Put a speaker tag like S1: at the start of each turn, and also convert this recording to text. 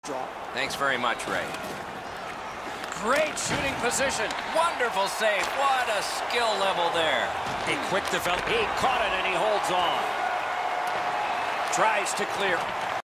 S1: Thanks very much, Ray.
S2: Great shooting position.
S1: Wonderful save. What a skill level there.
S2: A quick develop. He caught it and he holds on. Tries to clear.